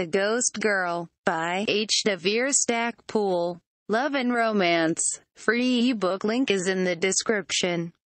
The Ghost Girl, by Vere Stacpoole. Love and romance. Free ebook link is in the description.